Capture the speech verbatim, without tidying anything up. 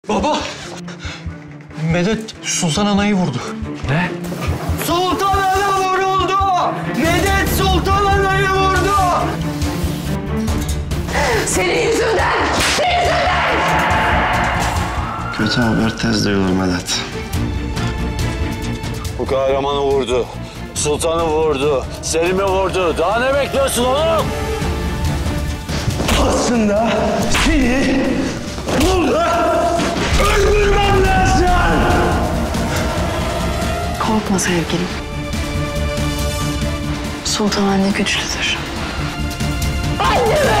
Baba! Medet Sultan Ana'yı vurdu. Ne? Sultan Ana vuruldu! Medet Sultan Ana'yı vurdu! Senin yüzünden! Senin yüzünden! Kötü haber tez duyulur Medet. Bu kahramanı vurdu. Sultanı vurdu. Selim'i vurdu. Daha ne bekliyorsun oğlum? Aslında seni burada öldürmem lazım! Korkma sevgilim. Sultan anne güçlüdür. Annemi!